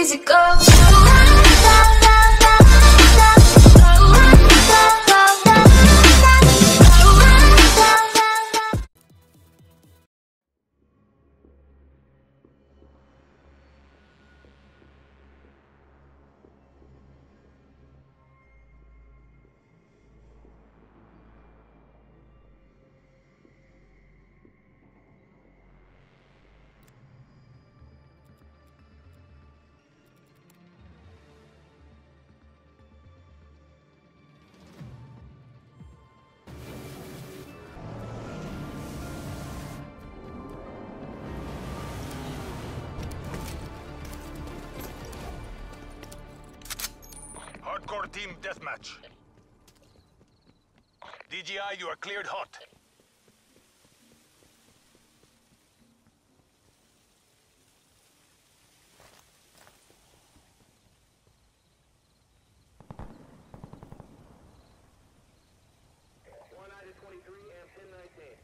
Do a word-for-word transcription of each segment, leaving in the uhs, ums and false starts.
crazy girl. Hardcore team deathmatch. D G I, you are cleared hot. one nine twenty-three and ten nineteen.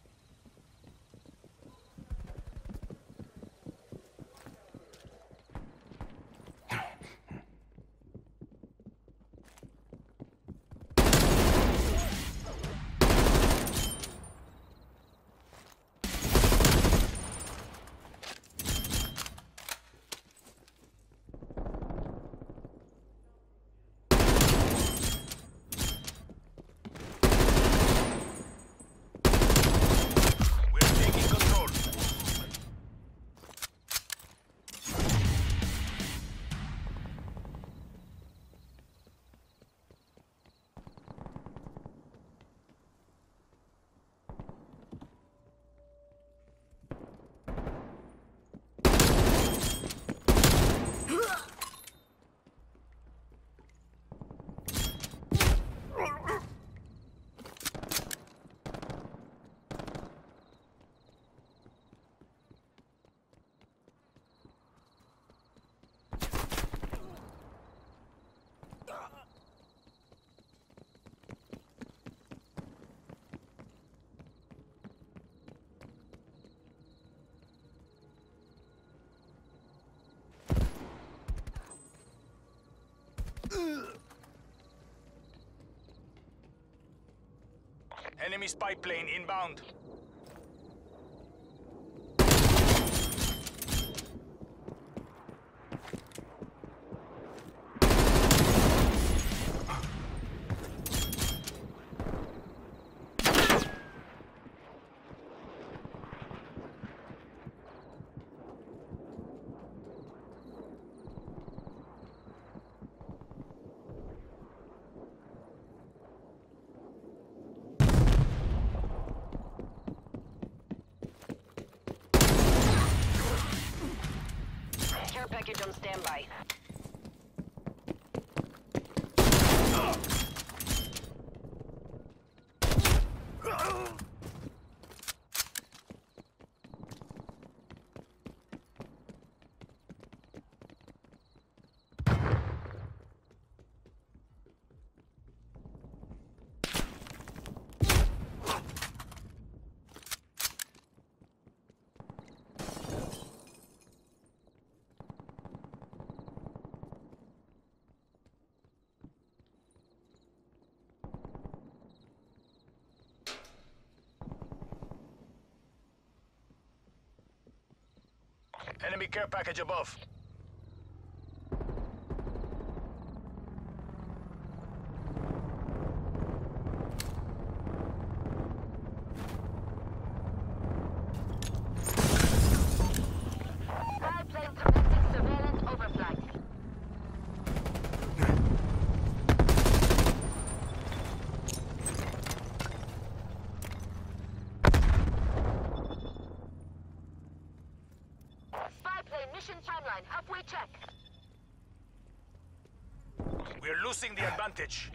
Enemy spy plane inbound. Care package on standby. Enemy care package above. Spy plane commencing surveillance overflight. Spy plane mission timeline halfway check. We're losing the advantage.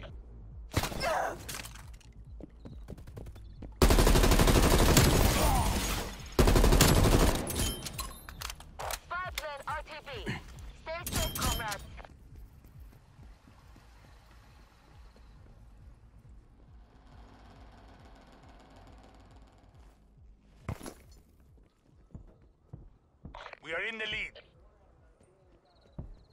Spy plane R T B. Stay safe, comrades. We are in the lead.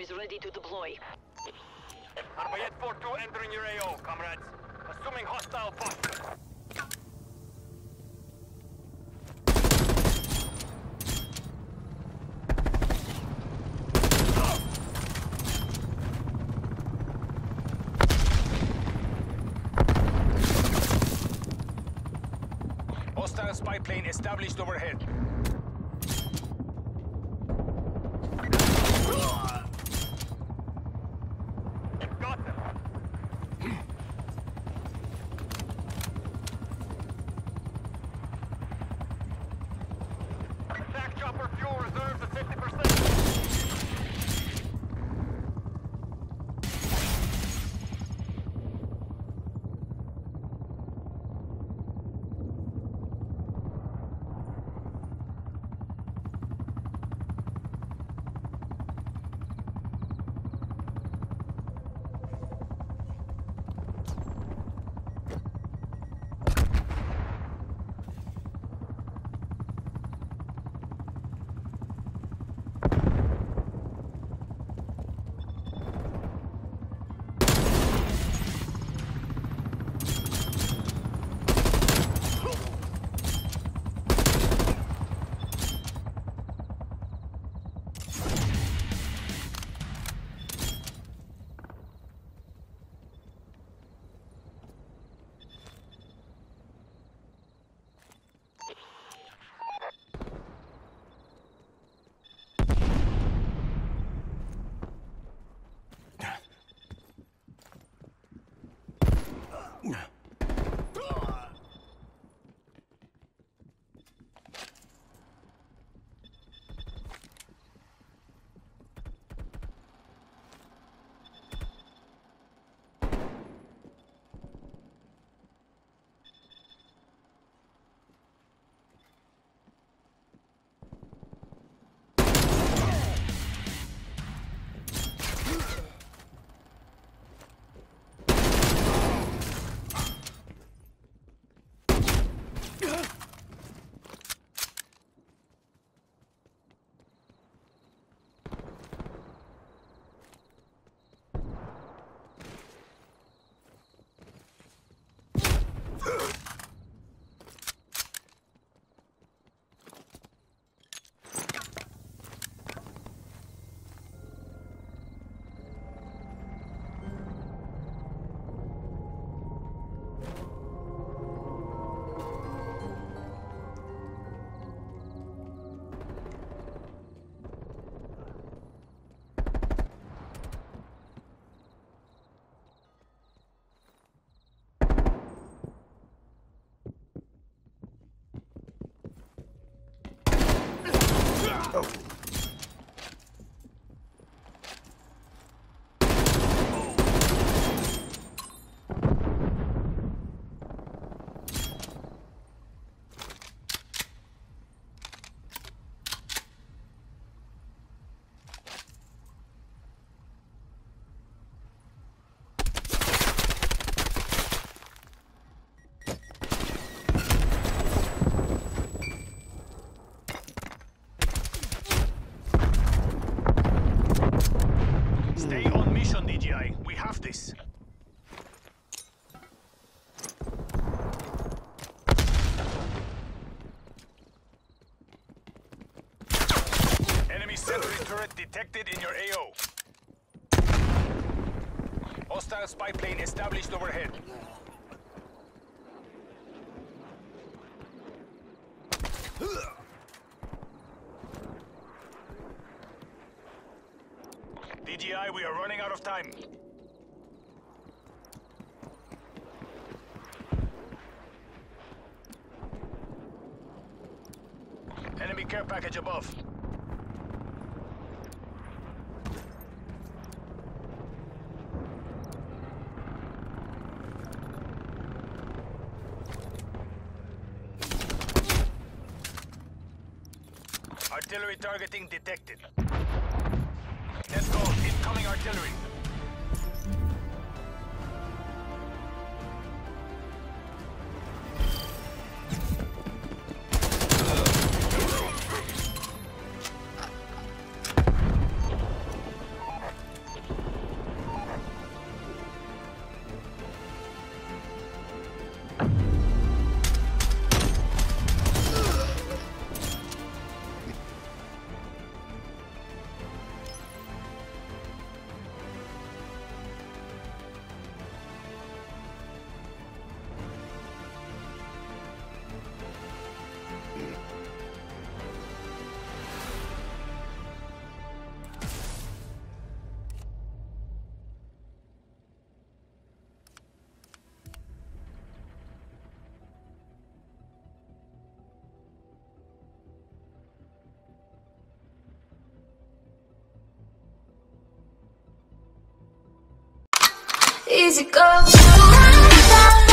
is ready to deploy. Arbayet four two entering your A O, comrades. Assuming hostile posture. Hostile spy plane established overhead. Got them. Attack chopper fuel reserves at fifty percent. Stay on mission, D J I. We have this. Enemy sentry turret detected in your A O. Hostile spy plane established overhead. D J I, we are running out of time. Enemy care package above. Artillery targeting detected. Let's go. Incoming artillery. easy go.